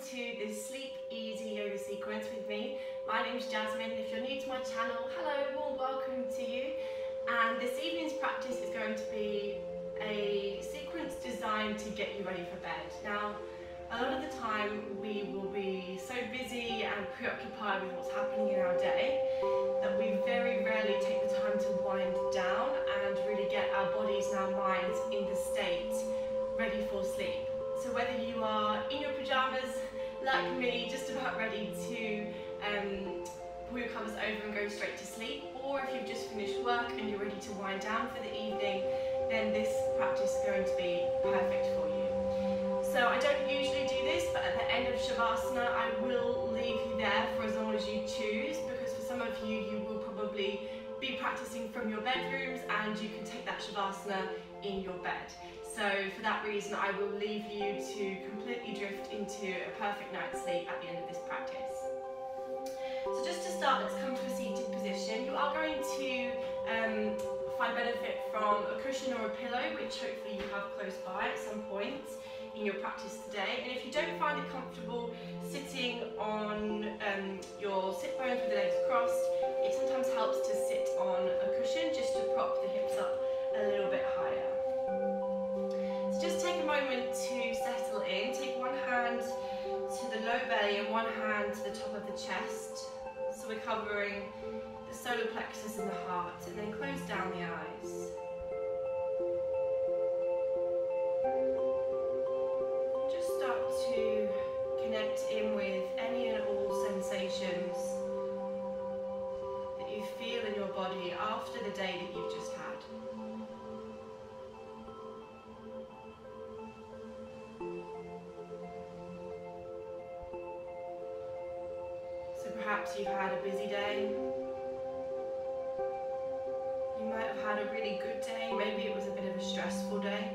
to this Sleep Easy yoga sequence with me. My name's Jasmine. If you're new to my channel, hello, warm welcome to you. And this evening's practice is going to be a sequence designed to get you ready for bed. Now, a lot of the time we will be so busy and preoccupied with what's happening in our day that we very rarely take the time to wind down and really get our bodies and our minds in the state ready for sleep. So whether you are in your pajamas like me, just about ready to pull your covers over and go straight to sleep, or if you've just finished work and you're ready to wind down for the evening, then this practice is going to be perfect for you. So I don't usually do this, but at the end of Shavasana I will leave you there for as long as you choose, because for some of you, you will probably be practicing from your bedrooms and you can take that Shavasana in your bed. So for that reason, I will leave you to completely drift into a perfect night's sleep at the end of this practice. So just to start, let's come to a seated position. You are going to find benefit from a cushion or a pillow, which hopefully you have close by at some point in your practice today. And if you don't find it comfortable sitting on your sit bones with the legs crossed, it sometimes helps to sit on a cushion just to prop the hips up a little bit higher. So just take a moment to settle in. Take one hand to the low belly and one hand to the top of the chest. So we're covering the solar plexus and the heart, and then close down the eyes. Just start to connect in with any and all sensations that you feel in your body after the day that you've just had. So perhaps you've had a busy day. You might have had a really good day. Maybe it was a bit of a stressful day.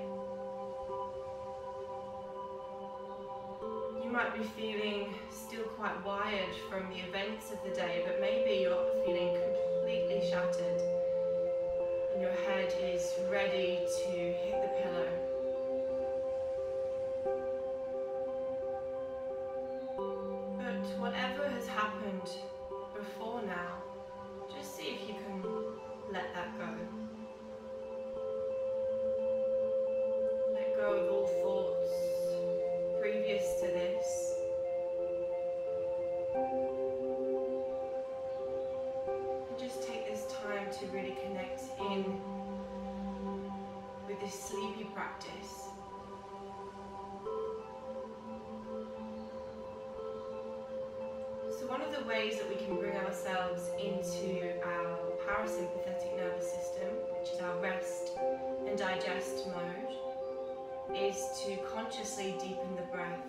You might be feeling still quite wired from the events of the day, but maybe you're feeling completely shattered and your head is ready to hit the pillow. But whatever has happened before now, just see if you can let that go. Let go of all thoughts previous to this. And just take this time to really connect in with this sleepy practice. So one of the ways that we can bring ourselves into our parasympathetic nervous system, which is our rest and digest mode, is to consciously deepen the breath.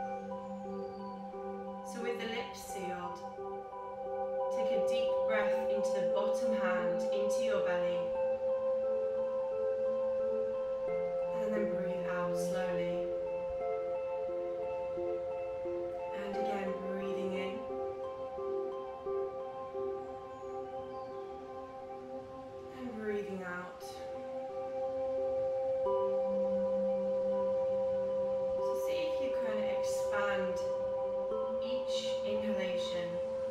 So with the lips sealed, take a deep breath into the bottom hand, into your belly, and then breathe out slowly. And again, breathing in. And breathing out. Expand each inhalation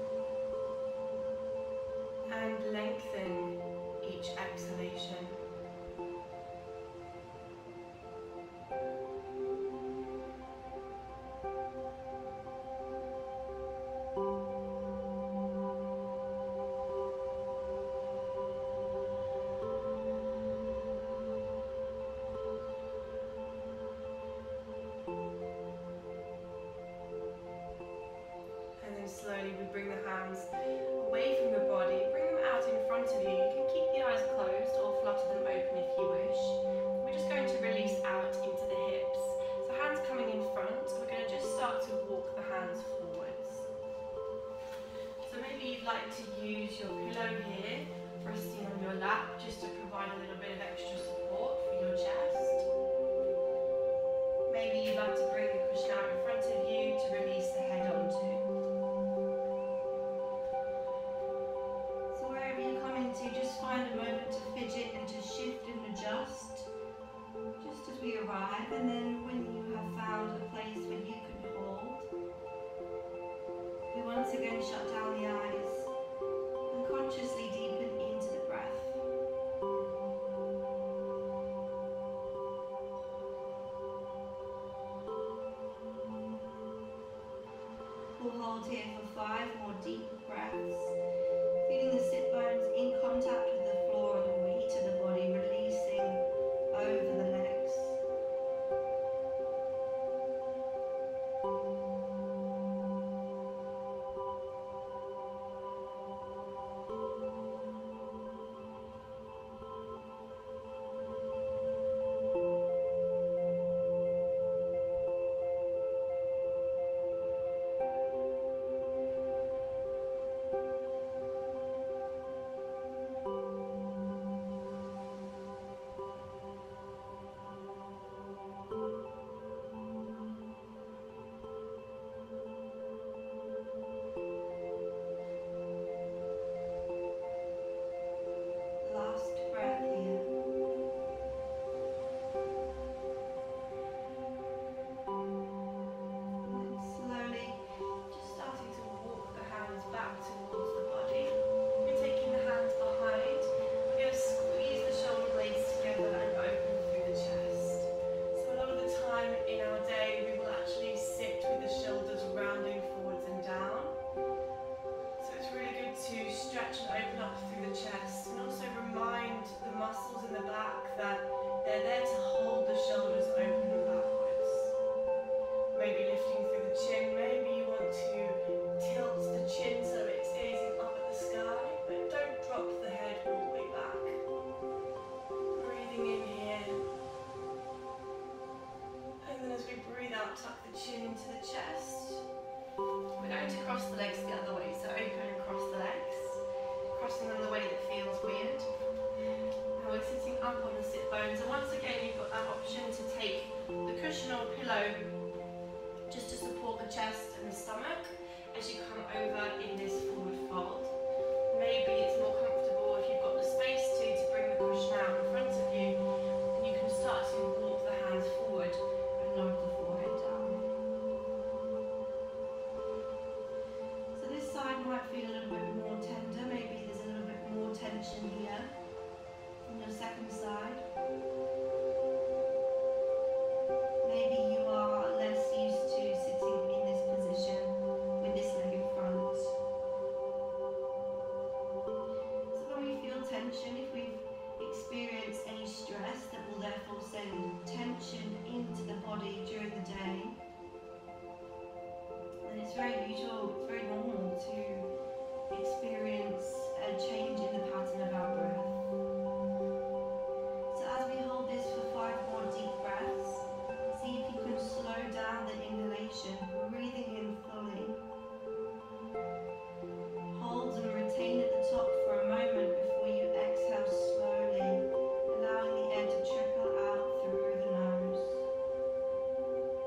and lengthen each exhalation. Slowly we bring the hands away from the body, bring them out in front of you. You can keep the eyes closed or flutter them open if you wish. We're just going to release out into the hips. So hands coming in front, we're going to just start to walk the hands forwards. So maybe you'd like to use your pillow here, resting on your lap, just to provide a little bit of extra support for your chest. Maybe you'd like to bring the cushion out in front of you to release the head onto. Just find a moment to fidget and to shift and adjust just as we arrive, and then when you have found a place where you can hold, once again shut down the eyes and consciously deepen into the breath. We'll hold here for 5 more deep breaths, feeling the sit bones in contact with the floor and the weight of the body releasing over the legs. Last breath here. And slowly, just starting to walk the hands back towards the body. We're taking the hands behind. We're going to squeeze the shoulder blades together and open through the chest. So a lot of the time in our day, we will actually sit with the shoulders rounding forwards and down. Really good to stretch and open up through the chest, and also remind the muscles in the back that they're there to hold the shoulders open and backwards. Maybe lifting through the chin, maybe you want to tilt the chin so it's gazing up at the sky, but don't drop the head all the way back. Breathing in here, and then as we breathe out, tuck the chin into the chest. We're going to cross the legs the other way, so open and cross the legs, crossing them the way that feels weird. Now we're sitting up on the sit bones, and once again you've got that option to take the cushion or pillow just to support the chest and the stomach as you come over in this forward fold. Maybe it's more comfortable if you've got the space to bring the cushion out in front of you, and you can start to walk the hands forward and lower the forehead down. Side might feel a little bit more tender, maybe there's a little bit more tension here on your second side. Maybe you are less used to sitting in this position with this leg in front. So when we feel tension, if we've experienced any stress that will therefore send tension into the body during the day, and it's very usual, it's very normal to experience a change in the pattern of our breath. So as we hold this for 5 more deep breaths, see if you can slow down the inhalation, breathing in fully. Hold and retain at the top for a moment before you exhale slowly, allowing the air to trickle out through the nose.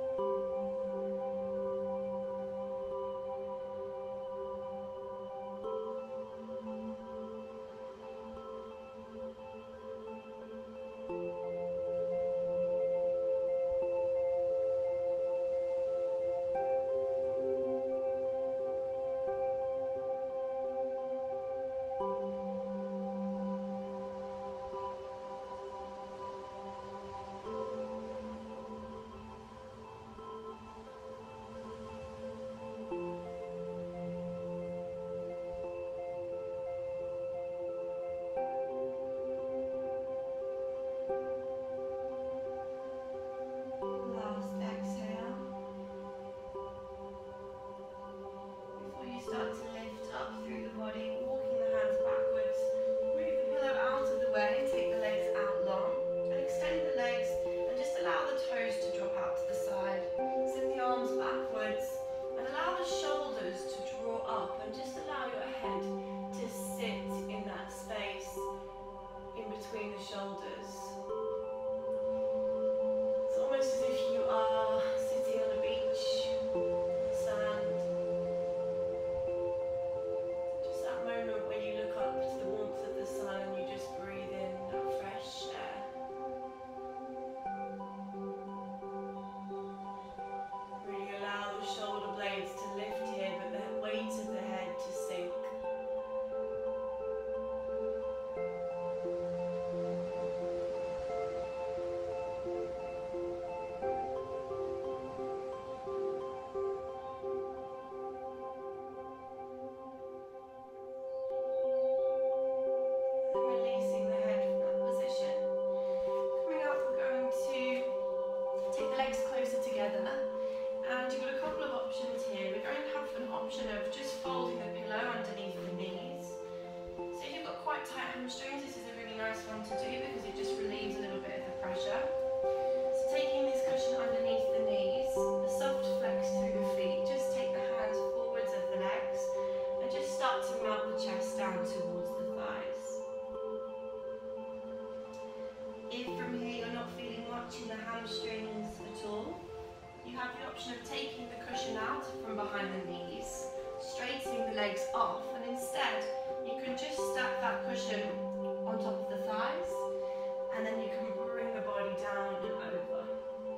hamstrings at all, you have the option of taking the cushion out from behind the knees, straightening the legs off, and instead you can just stack that cushion on top of the thighs, and then you can bring the body down and over.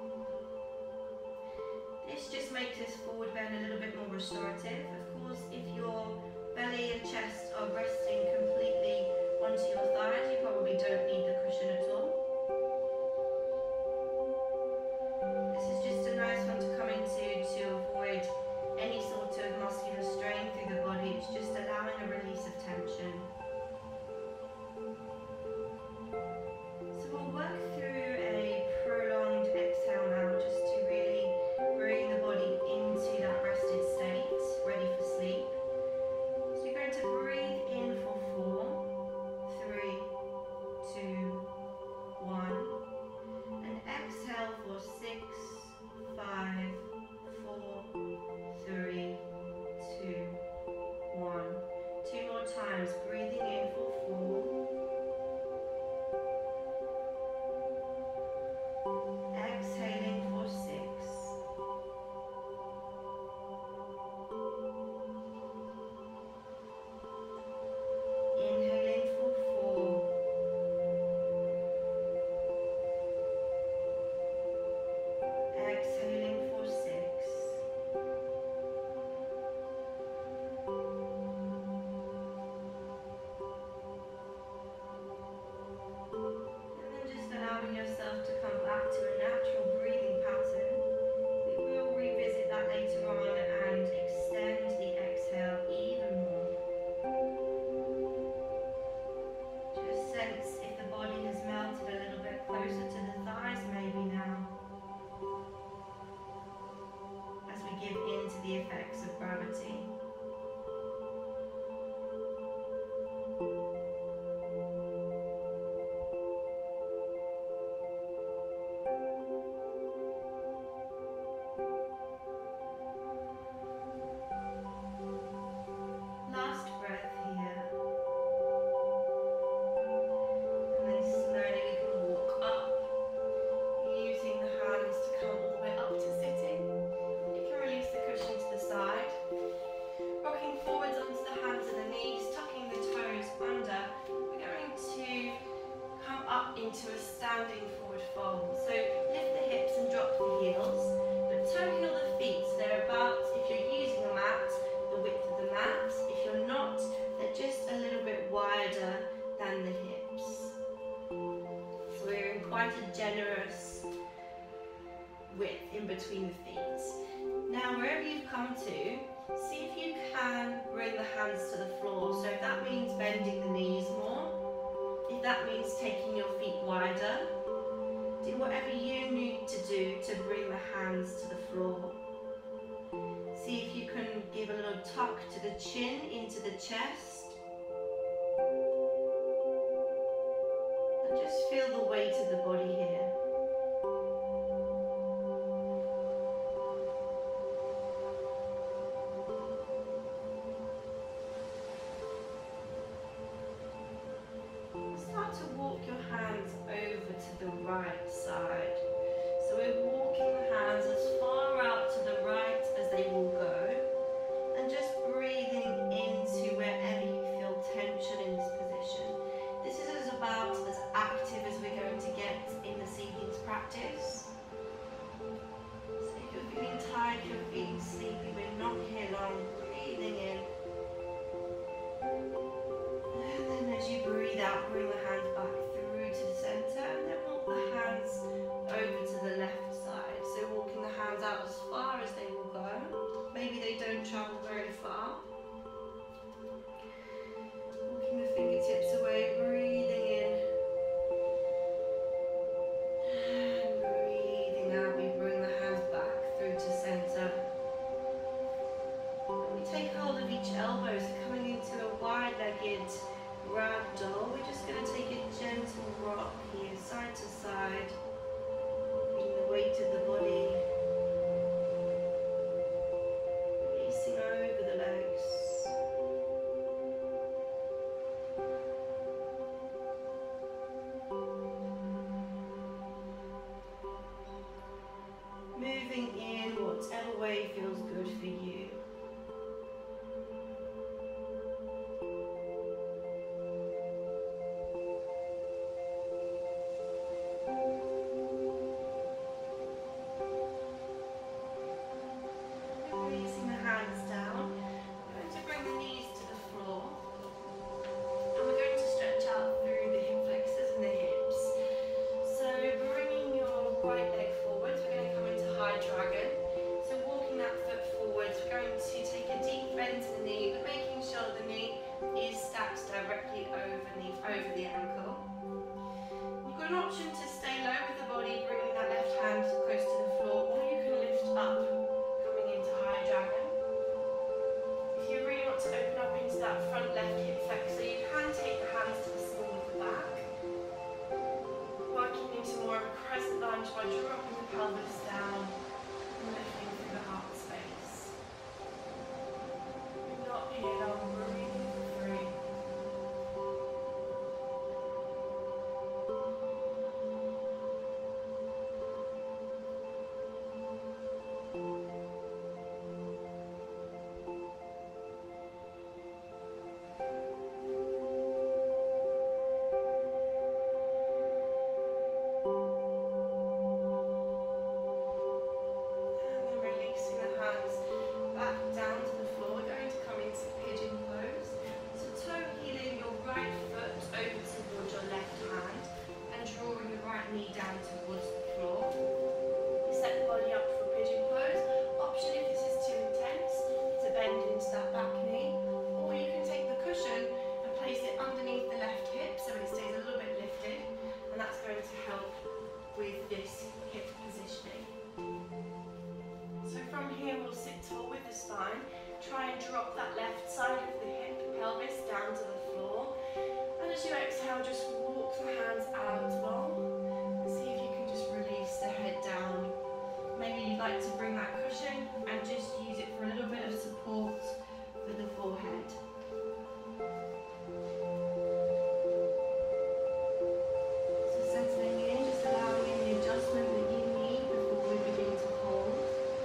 This just makes this forward bend a little bit more restorative. Of course, if your belly and chest are resting completely onto your thighs, you probably don't need the cushion at all. This is just a nice one to come into to avoid any sort of muscular strain through the body. It's just allowing a release of tension. So we'll work through a prolonged exhale now, just to really bring the body into that rested state, ready for sleep. So you're going to breathe in for 4, 3, 2, 1, and exhale for 6, 5, 4, 3, 2, 1. 2 more times, breathing in for 4, exhaling for 6, inhaling for 4, exhaling for 6, and then just allowing yourself to come back to a natural breathing pattern. We will revisit that later on and extend the exhale even more. Just sense if the body has melted a little bit closer to the thighs maybe now, as we give in to the effects of gravity. Last breath here. And then slowly we can walk up, using the hands to come all the way up to sitting. You can release the cushion to the side. Rocking forwards onto the hands and the knees, tucking the toes under. We're going to come up into a standing forward fold. So lift the hips and drop the heels, but toe heel the feet so they're about, if you're using a mat, the width of the mat. If you're not, they're just a little bit wider than the hips. So we're in quite a generous width in between the feet. Now wherever you've come to, see if you can bring the hands to the floor. So if that means bending the knees more, if that means taking your feet wider, do whatever you need to do to bring the hands to the floor. See if you can give a little tuck to the chin into the chest. And just feel the weight of the body here. Start to walk your hands over to the right side. So we're walking the hands as far out to the right as they will go, and just breathing into wherever you feel tension in this position. This is about as active as we're going to get in this evening's practice. So if you're feeling tired, if you're feeling sleepy, we're not here long. Breathing in. And then as you breathe out, bring the hands back through to the center, and then walk the hands over to the left side. So walking the hands out as far as they will go. Maybe they don't travel very far. Walking the fingertips away, breathing in. And breathing out, we bring the hands back through to center. And we take hold of each elbow, so coming into a wide-legged ragdoll. We're just going to take it gently down to the floor. And as you exhale, just walk the hands out long. And see if you can just release the head down. Maybe you'd like to bring that cushion and just use it for a little bit of support for the forehead. So settling in, just allowing in the adjustment that you need before we begin to hold.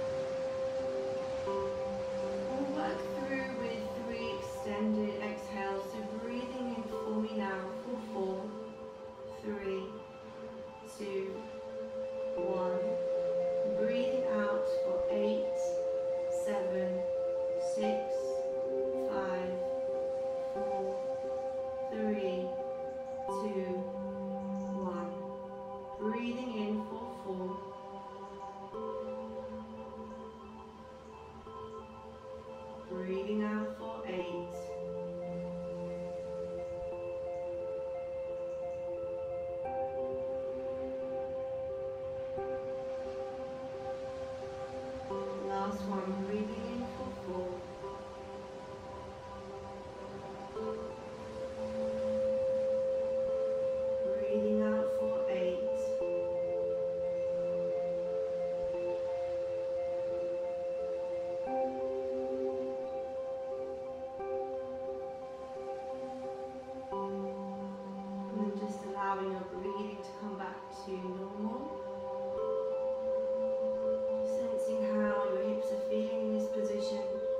We'll work through with 3 extended exhales. So breathing in for me now for 4, 3, 2, 1. Breathing out for 8, 7, 6, 5, 4, 3, 2, 1. Breathing in for 4. Breathing out for 8. Last one, breathing in for 4. Breathing out for 8. And then just allowing your breathing to come back to normal. Sensing how your hips are feeling in this position.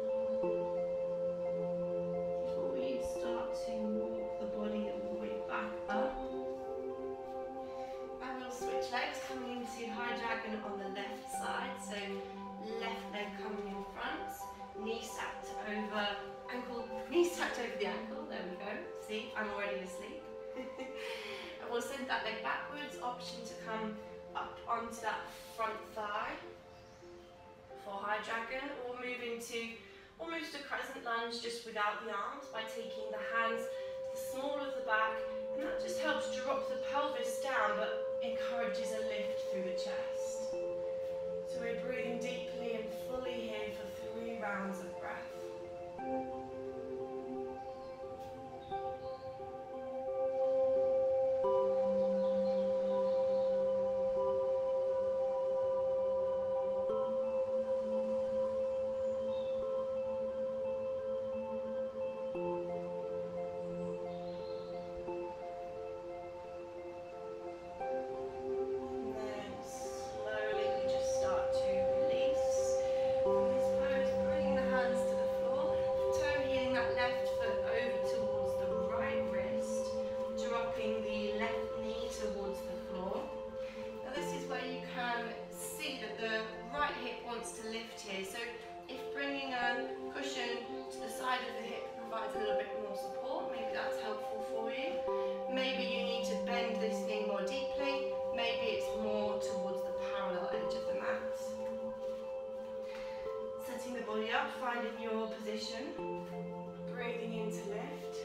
Before we start to walk the body all the way back up. And we'll switch legs, coming into high dragon on the left side. So left leg coming in front, knee stacked over ankle, knee stacked over the ankle. There we go. See, I'm already asleep. And we'll send that leg backwards. Option to come up onto that front thigh for high dragon, or move into almost a crescent lunge just without the arms by taking the hands to the small of the back, and that just helps drop the pelvis down but encourages a lift through the chest. So we're breathing deeply and fully here for 3 rounds of breath. The left knee towards the floor. Now this is where you can see that the right hip wants to lift here. So if bringing a cushion to the side of the hip provides a little bit more support, maybe that's helpful for you. Maybe you need to bend this knee more deeply. Maybe it's more towards the parallel edge of the mat. Setting the body up, finding your position. Breathing in to lift.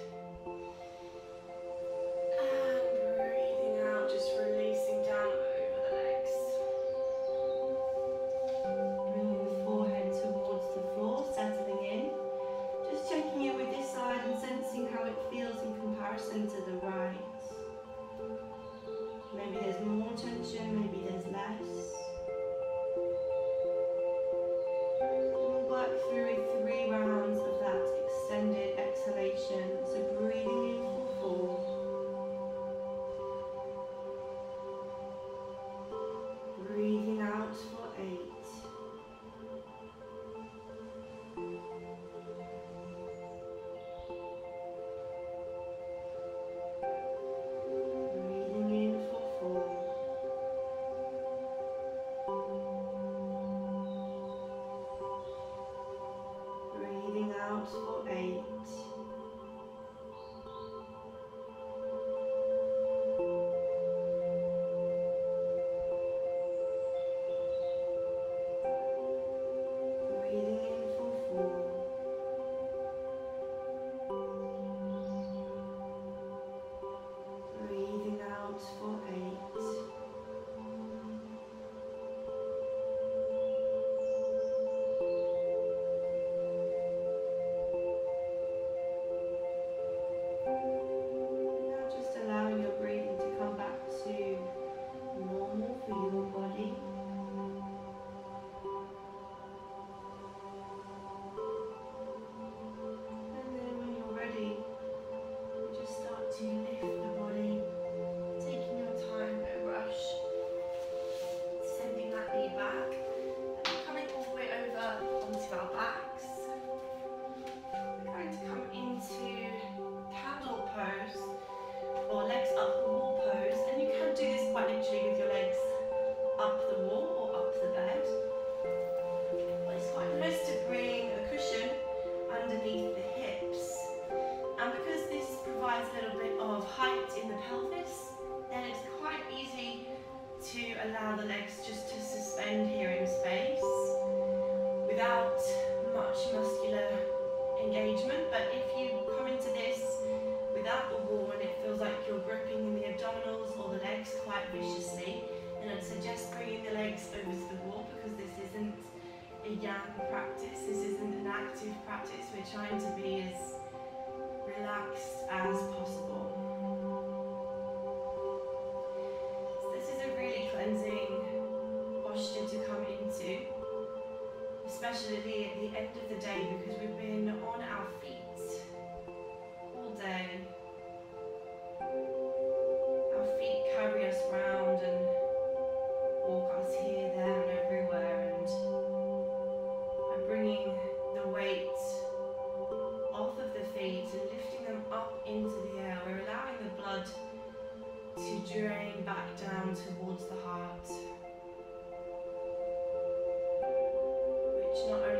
Just releasing down over the legs. Bringing the forehead towards the floor, settling in. Just checking in with this side and sensing how it feels in comparison to the right. Maybe there's more tension, maybe there's less. We'll work through 3 rounds of that extended exhalation. So breathing in for 4. Breathing out for 8. adds a little bit of height in the pelvis, then it's quite easy to allow the legs just to suspend here in space without much muscular engagement. But if you come into this without the wall and it feels like you're gripping in the abdominals or the legs quite viciously, then I'd suggest bringing the legs over to the wall, because this isn't a yang practice, this isn't an active practice. We're trying to be as relaxed as possible. So this is a really cleansing posture to come into, especially at the end of the day, because we've been on our feet all day. Our feet carry us round and walk us here, there and everywhere, and by bringing the weight off of the feet and lifting them up into the air, we're allowing the blood to drain back down towards the heart, which not only